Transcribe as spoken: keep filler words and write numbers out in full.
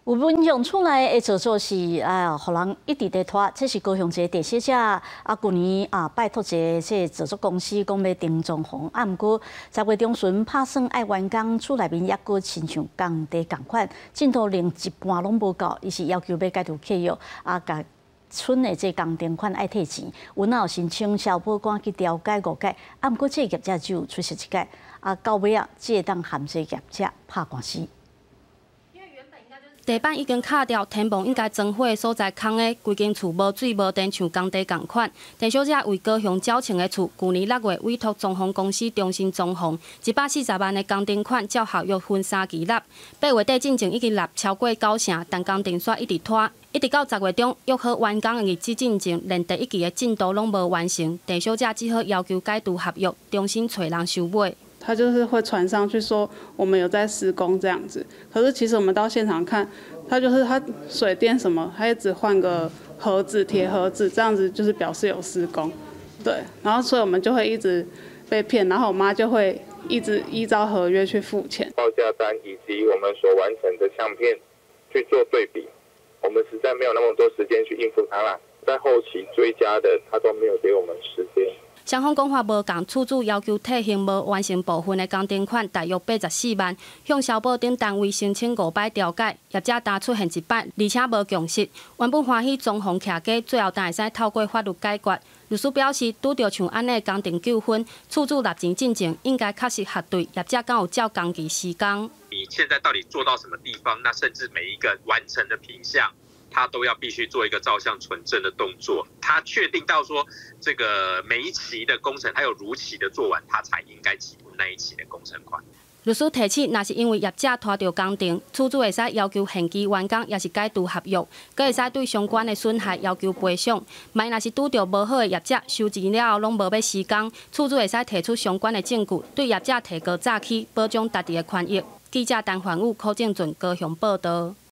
有民众厝内会做做是，哎呀，互人一直在拖。这是高雄一个地小者啊，去年啊拜托一个这制作公司讲要订装潢，啊，毋过十月中旬拍算爱完工，厝内面抑阁亲像工地共款，进度连一半拢无够，伊是要求要解除契约，啊，甲村的这工程款爱退钱。有哪有申请消保官去调解误解，啊，毋过这业者只有出示一解，啊，到尾啊，只会当含这业者拍官司。 地板已经卡掉，天棚应该装火的所在空的，规间厝无水无电，像工地共款。陈小姐为高雄较清的厝，去年六月委托装潢公司重新装潢，一百四十万的工程款，照合约分三期纳。八月底进前已经纳超过九成，但工程煞一直拖，一直到十月中约好完工的日子进前，连第一期的进度拢无完成。陈小姐只好要求解除合约，重新找人收尾。 他就是会传上去说我们有在施工这样子，可是其实我们到现场看，他就是他水电什么，他也只换个盒子、铁盒子，这样子就是表示有施工，对，然后所以我们就会一直被骗，然后我妈就会一直依照合约去付钱。 报价单以及我们所完成的相片去做对比，我们实在没有那么多时间去应付他啦，在后期追加的他都没有给我们时间。 双方讲法无共，厝主要求退还无完成部分的工程款，大约八十四万，向消保等单位申请五摆调解，业者单出现一摆，而且无共识。原本欢喜装潢徛价，最后但会使透过法律解决。律师表示，拄到像安尼工程纠纷，厝主纳钱进前应该确实核对，业者敢有照工期施工。 你现在到底做到什么地方？那甚至每一个完成的品项。 他都要必须做一个照相存证的动作，他确定到说这个每一期的工程还有如期的做完，他才应该起步那一期的工程款。 律师提醒，若是因为业者拖着工程，厝主会使要求限期完工，也是解除合约，佮会使对相关的损害要求赔偿。万若是拄到无好的业者，收钱了后拢无要施工，厝主会使提出相关的证据，对业者提高早起，保障家己的权益。记者陈焕武、柯正俊高雄报道。